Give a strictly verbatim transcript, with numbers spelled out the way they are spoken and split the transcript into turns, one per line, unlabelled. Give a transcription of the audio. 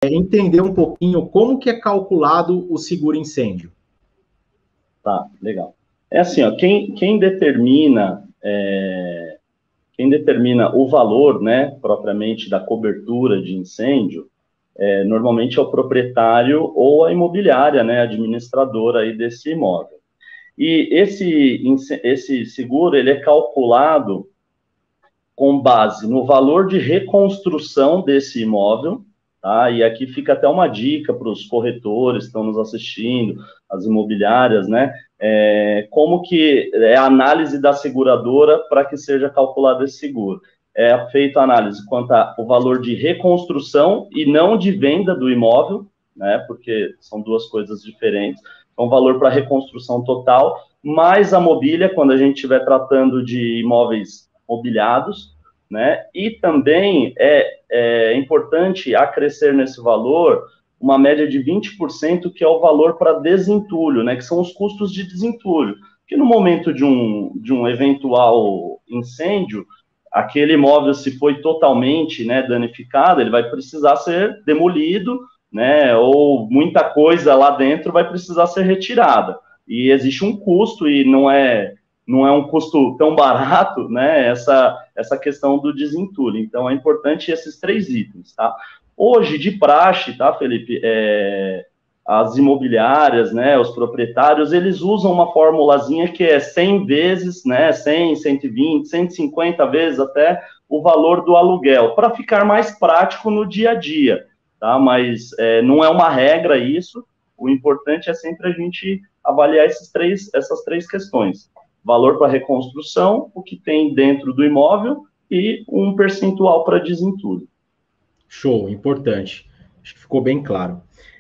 entender um pouquinho como que é calculado o seguro incêndio.
Tá, legal. É assim, ó, quem, quem determina é, quem determina o valor, né, propriamente da cobertura de incêndio, é, normalmente é o proprietário ou a imobiliária, né, administradora aí desse imóvel. E esse, esse seguro, ele é calculado com base no valor de reconstrução desse imóvel, tá? E aqui fica até uma dica para os corretores que estão nos assistindo, as imobiliárias, né? É, como que é a análise da seguradora para que seja calculado esse seguro. É feita a análise quanto ao valor de reconstrução e não de venda do imóvel, né? Porque são duas coisas diferentes. Então, valor para reconstrução total, mais a mobília, quando a gente estiver tratando de imóveis mobiliados, né? E também é, é importante acrescer nesse valor uma média de vinte por cento, que é o valor para desentulho, né? Que são os custos de desentulho. Que no momento de um, de um eventual incêndio, aquele imóvel, se foi totalmente, né, danificado, ele vai precisar ser demolido, né? Ou muita coisa lá dentro vai precisar ser retirada. E existe um custo, e não é, não é um custo tão barato, né, essa, essa questão do desentulho. Então, é importante esses três itens, tá? Hoje, de praxe, tá, Felipe, é, as imobiliárias, né, os proprietários, eles usam uma formulazinha que é cem vezes, né, cem, cento e vinte, cento e cinquenta vezes até o valor do aluguel, para ficar mais prático no dia a dia, tá? Mas é, não é uma regra isso, o importante é sempre a gente avaliar esses três, essas três questões. Valor para reconstrução, o que tem dentro do imóvel e um percentual para desentulho.
Show, importante. Acho que ficou bem claro.